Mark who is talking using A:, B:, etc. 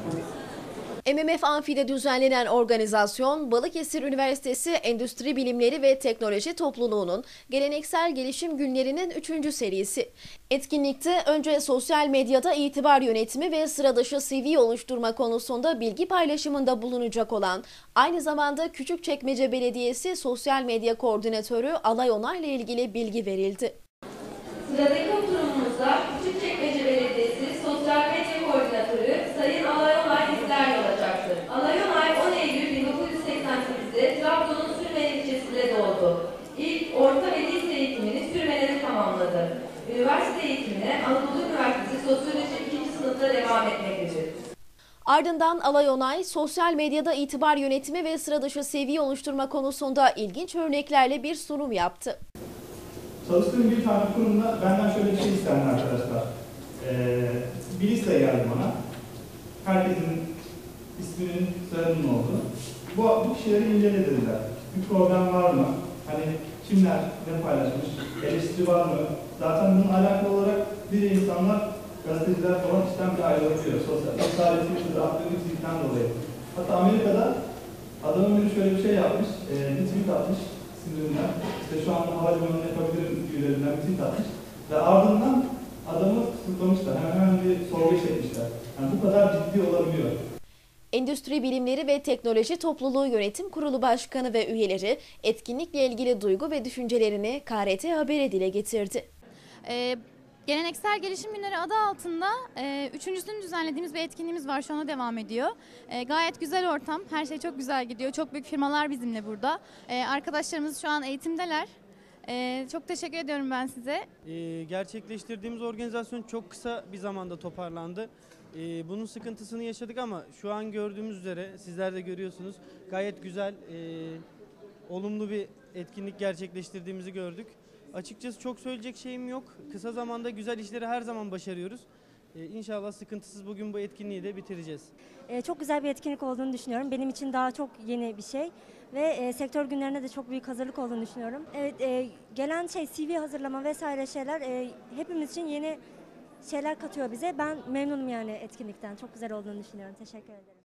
A: MMF Amfi'de düzenlenen organizasyon, Balıkesir Üniversitesi Endüstri Bilimleri ve Teknoloji Topluluğu'nun Geleneksel Gelişim Günleri'nin 3. serisi. Etkinlikte önce sosyal medyada itibar yönetimi ve sıradışı CV oluşturma konusunda bilgi paylaşımında bulunacak olan, aynı zamanda Küçükçekmece Belediyesi Sosyal Medya Koordinatörü Alay Onay ile ilgili bilgi verildi.
B: Sıradaki oturumumuzda Küçükçekmece Belediyesi Sosyal Medya Koordinatörü Sayın Alay Onay bizlerle olacaktır. Alay Onay 10 Eylül 1988'de Trabzon'un Sürmene ilçesinde doğdu. İlk orta ve lise eğitimini Sürmene'de tamamladı. Üniversite eğitimine Anadolu Üniversitesi Sosyoloji 2. sınıfta devam etmektedir.
A: Ardından Alay Onay, sosyal medyada itibar yönetimi ve sıradışı CV oluşturma konusunda ilginç örneklerle bir sunum yaptı.
C: Çalıştığım bir tane kurumda benden şöyle bir şey istendi arkadaşlar. Bir liste geldi bana. Herkesin isminin, soyadının olduğunu. Bu kişileri incele dediler. Bir program var mı? Hani kimler ne paylaşmış? Eleştiri var mı? Zaten bununla alakalı olarak bir insanlar, gazeteciler falan işten bir ayrılıyor. Sosyal etkilikleri attığı içerikten dolayı. Hatta Amerika'da adamın biri şöyle bir şey yapmış. Bir tweet atmış. Sinirinden. İşte şu anda havalimanını yapabilirim üyelerinden bir tweet atmış. Ve ardından adamı tutuklamışlar. Hemen bir sorguya çekmişler. Yani bu kadar ciddi olabiliyor.
A: Endüstri Bilimleri ve Teknoloji Topluluğu Yönetim Kurulu Başkanı ve üyeleri etkinlikle ilgili duygu ve düşüncelerini KRT Haber'e dile getirdi.
D: Geleneksel Gelişim Günleri adı altında üçüncüsünü düzenlediğimiz bir etkinliğimiz var. Şu anda devam ediyor. Gayet güzel ortam. Her şey çok güzel gidiyor. Çok büyük firmalar bizimle burada. Arkadaşlarımız şu an eğitimdeler. Çok teşekkür ediyorum ben size.
E: Gerçekleştirdiğimiz organizasyon çok kısa bir zamanda toparlandı. Bunun sıkıntısını yaşadık ama şu an gördüğümüz üzere sizler de görüyorsunuz. Gayet güzel, olumlu bir etkinlik gerçekleştirdiğimizi gördük. Açıkçası çok söyleyecek şeyim yok. Kısa zamanda güzel işleri her zaman başarıyoruz. İnşallah sıkıntısız bugün bu etkinliği de bitireceğiz.
F: Çok güzel bir etkinlik olduğunu düşünüyorum. Benim için daha çok yeni bir şey ve sektör günlerine de çok büyük hazırlık olduğunu düşünüyorum. Evet, gelen CV hazırlama vesaire şeyler hepimiz için yeni şeyler katıyor bize. Ben memnunum yani etkinlikten. Çok güzel olduğunu düşünüyorum. Teşekkür ederim.